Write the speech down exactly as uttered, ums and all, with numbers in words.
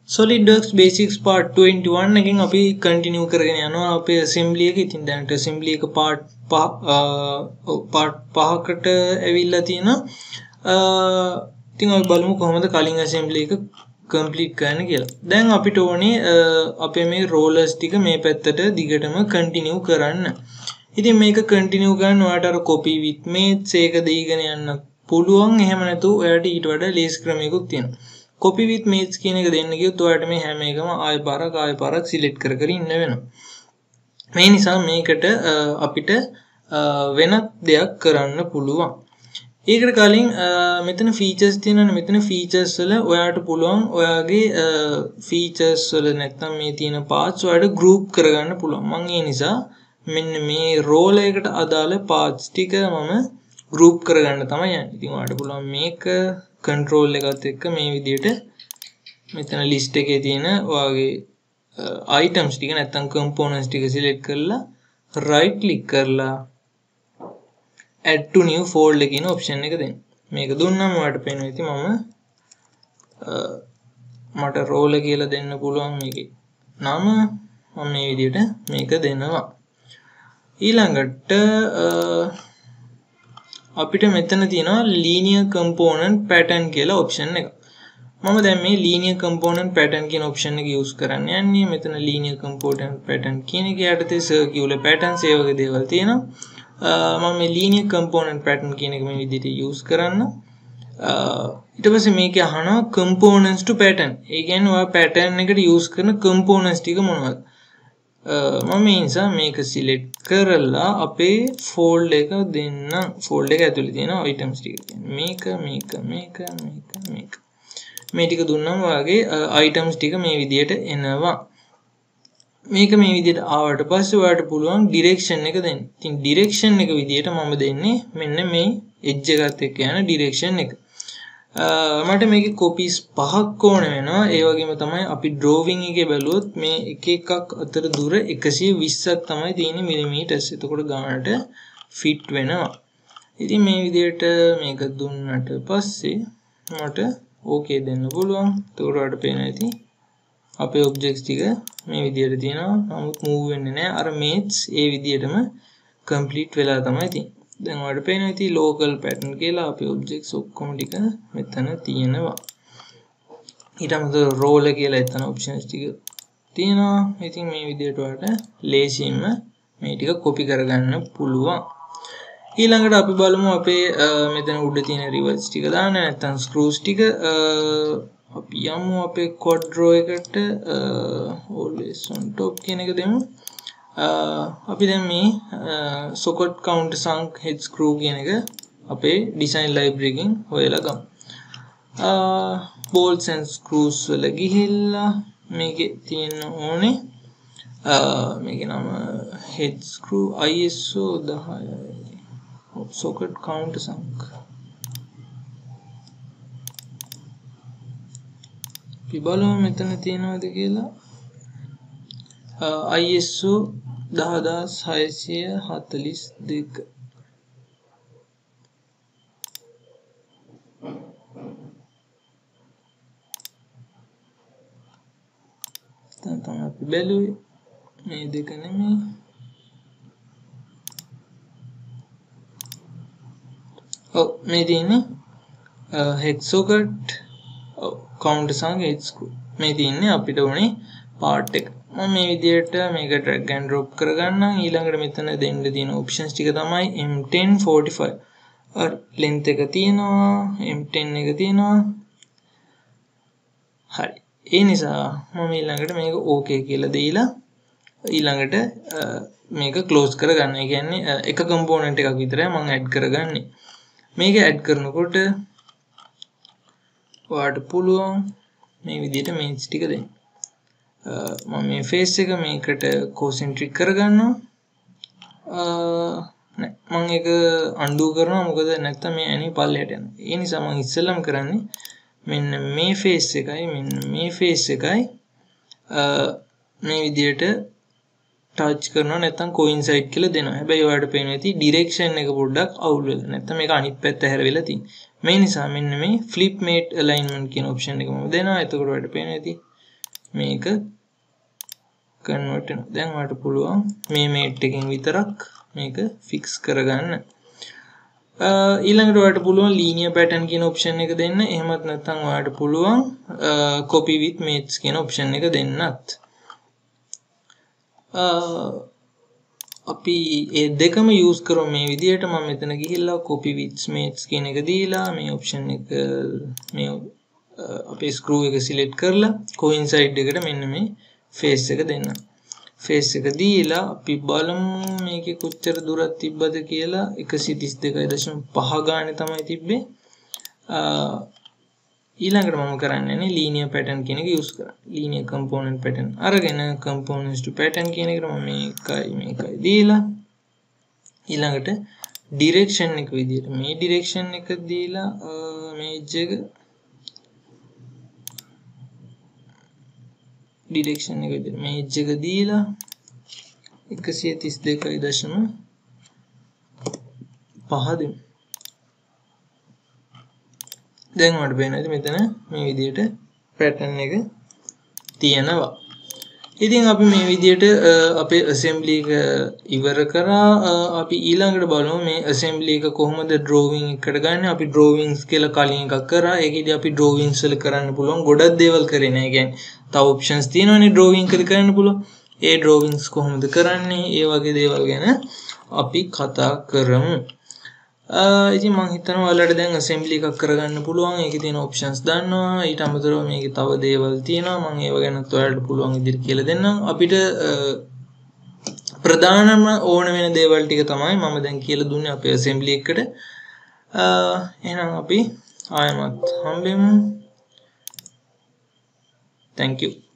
SolidWorks Basics Part twenty-one එකෙන් අපි continue කරගෙන යනවා අපේ assembly එක. ඉතින් දැනට assembly එක part පහ part පහකට ඇවිල්ලා තියෙනවා. ඉතින් අපි බලමු කොහොමද කලින් assembly එක complete කරන්න කියලා. දැන් අපිට ඕනේ අපේ මේ rollers ටික මේ පැත්තට දිගටම continue කරන්න. ඉතින් මේක continue කරන්න ඔයාලට අර copy with mates එක දීගෙන යන්න පුළුවන්. එහෙම නැතු ඔයාලට ඊට වඩා ලේසි ක්‍රමයකුත් තියෙනවා. copy with mates කියන එක දෙන්න ගියොත් ඔයාලට මේ හැම එකම ආය පාරක් ආය පාරක් select කර කර ඉන්න වෙනවා. මේ නිසා මේකට අපිට වෙනත් දෙයක් කරන්න පුළුවන්. ඒකට කලින් මෙතන features තියෙනවනේ. මෙතන features වල ඔයාලට පුළුවන් ඔයාගේ features වල නැත්නම් මේ තියෙන parts ඔයාලට group කරගන්න පුළුවන්. මම ඒ නිසා මෙන්න මේ roller එකට අදාළ parts ටික මම group කරගන්න තමයි යන්නේ. ඉතින් ඔයාලට පුළුවන් මේක control එකත් එක්ක මේ විදිහට මෙතන list එකේ තියෙන ඔයාගේ items ටික නැත්නම් components ටික select කරලා right click කරලා add to new folder කියන option එක දෙන්න. මේක දුන්නාම ඔයාලට පේනවා ඉතින් මම මට roller කියලා දෙන්න පුළුවන් මේකේ නම මම මේ විදිහට මේක දෙනවා. ඊළඟට අපිට මෙතන තියෙනවා linear component pattern කියලා option එක. මම දැන් මේ linear component pattern කියන option එක use කරන්න යන්නේ. මෙතන linear component pattern කියන එක යටතේ circular patterns ඒ වගේ දේවල් තියෙනවා. මම මේ linear component pattern කියන එක මේ විදිහට use කරන්න. ඊට පස්සේ මේකේ අහනවා components to pattern. ඒ කියන්නේ ඔයා pattern එකට use කරන components ටික මොනවද? මම මේ නිසා මේක select කරලා අපේ folder එක දෙන්න. folder එක ඇතුලේ තියෙන items ටික තියෙනවා. මේක මේක මේක මේක මේක මේ ටික දුන්නාම ඔයාගේ items ටික මේ විදිහට එනවා. මේක මේ විදිහට ආවට පස්සේ ඔයාලට පුළුවන් direction එක දෙන්න. ඉතින් direction එක විදිහට මම දෙන්නේ මෙන්න මේ edge එකත් එක්ක යන direction එක. මට මේකේ copies පහක් ඕන වෙනවා. ඒ වගේම තමයි අපි drawing එකේ බැලුවොත් මේ එක එකක් අතර දුර එකසිය විස්සක් තමයි තියෙන්නේ millimeters. එතකොට ගානට fit වෙනවා. ඉතින් මේ විදිහට මේක දුන්නට පස්සේ මට okay දෙන්න පුළුවන්. එතකොට ඔයාලට පේනවා ඉතින් අපේ objects ටික මේ විදිහට තියෙනවා. නමුත් move වෙන්නේ නැහැ. අර mates ඒ විදිහටම complete වෙලා තමයි තියෙන්නේ. දැන් ඔයාලට පේනවා ඉතින් local pattern කියලා අපේ objects ඔක්කොම ටික මෙතන තියෙනවා. ඊට අමතරව roller කියලා එතන options ටික තියෙනවා. ඉතින් මේ විදිහට ඔයාලට ලේසියෙන්ම මේ ටික copy කරගන්න පුළුවන්. ඊළඟට අපි බලමු අපේ මෙතන උඩ තියෙන rivets ටික දාන්න නැත්නම් screws ටික අපි යමු අපේ quadro එකට always on top කියන එක දෙමු. අපි දැන් මේ socket countersunk head screw කියන එක අපේ design library එකෙන් හොයලා ගමු. bolts and screws වල ගිහිල්ලා මේකේ තියෙන ඕනේ මේකේ නම head screw I S O දහය socket countersunk. අපි බලමු මෙතන තියෙනවද කියලා. I S O දහදාස් හයසිය හතළිස් දෙක. දැන් තමයි අපි බැලුවේ මේ දෙක නෙමෙයි. ඔව් මේ තියෙන්නේ head socket countersunk head screw. මේ තියෙන්නේ අපිට ඕනේ part එක. මම මේ විදිහට මේක drag and drop කරගන්නම්. ඊළඟට මෙතන දෙන්න තියෙන options ටික තමයි M ten forty-five. අර length එක තියෙනවා, M ten එක තියෙනවා. හරි. ඒ නිසා මම ඊළඟට මේක okay කියලා දීලා ඊළඟට මේක close කරගන්න. ඒ කියන්නේ එක component එකක් විතරයි මම add කරගන්නේ. මේක add කරනකොට ඔයාලට පුළුවන් මේ විදිහට mains ටික දෙන්න. මම මේ face එක මේකට concentric කරගන්නවා. නෑ මම ඒක undo කරනවා. මොකද නැත්තම් මේ ඇනේ පල්ලයට යනවා. ඒ නිසා මම ඉස්සෙල්ලම කරන්නේ මෙන්න මේ face එකයි මෙන්න මේ face එකයි මේ විදිහට touch කරනවා නැත්තම් coincide කියලා දෙනවා. හැබැයි ඔයාලට පේනවා ඇති direction එක පොඩ්ඩක් අවුල් වෙලා. නැත්තම් මේක අනිත් පැත්ත හැරෙවිලා තියෙන්නේ. මේ නිසා මෙන්න මේ flip mate alignment කියන option එක මම දෙනවා. එතකොට ඔයාලට පේනවා ඇති මේක කන්වර්ට් වෙනවා. දැන් ඔයාලට පුළුවන් මේ මේට් එකෙන් විතරක් මේක ෆික්ස් කරගන්න. ඊළඟට ඔයාලට පුළුවන් linear pattern කියන option එක දෙන්න. එහෙමත් නැත්නම් ඔයාලට පුළුවන් copy with mates කියන option එක දෙන්නත්. අපි ඒ දෙකම use කරමු මේ විදිහට. මම මෙතන ගිහිල්ලා copy with mates කියන එක දීලා මේ option එක මේ අපේ screw එක select කරලා coincide එකට මෙන්න මේ face එක දෙන්න. face එක දීලා අපි බලමු මේකේ කොච්චර දුරක් තිබ්බද කියලා. එකසිය තිස් දෙකයි දශම පහ ගානේ තමයි තිබ්බේ. ඊළඟට මම කරන්නේ නේ linear pattern කියන එක use කරා. linear component pattern අරගෙන components to pattern කියන එකට මම මේකයි මේකයි දීලා ඊළඟට direction එක විදිහට මේ direction එක දීලා මේ edge එක direction එක විදිහට මේ edge එක දීලා එකසිය තිස් දෙකයි දශම පහ දෙමු. දැන් ඔයාලට පේනවා මෙතන මේ විදිහට pattern එක තියෙනවා. ඉතින් අපි මේ විදිහට අපේ assembly එක ඉවර කරා. අපි ඊළඟට බලමු මේ assembly එක කොහොමද drawing එකට ගන්න. අපි drawings කියලා කලින් එකක් කරා. ඒකෙදි අපි drawings වල කරන්න පුළුවන් ගොඩක් දේවල් කරේ නෑ. කියන්නේ තව options තියෙනවානේ drawing එකද කරන්න පුළුවන්. ඒ drawings කොහොමද කරන්නේ? ඒ වගේ දේවල් ගැන අපි කතා කරමු. ඉතින් මම හිතනවා ඔයාලට දැන් assembly එකක් කරගන්න පුළුවන්. ඒකේ තියෙන options දන්නවා. ඊට අමතරව මේකේ තව දේවල් තියෙනවා. මම ඒව ගැනත් ඔයාලට පුළුවන් විදිහට කියලා දෙන්නම්. අපිට ප්‍රධානම ඕන වෙන දේවල් ටික තමයි මම දැන් කියලා දුන්නේ අපේ assembly එකට. එහෙනම් අපි ආයෙමත් හම්බෙමු. Thank you.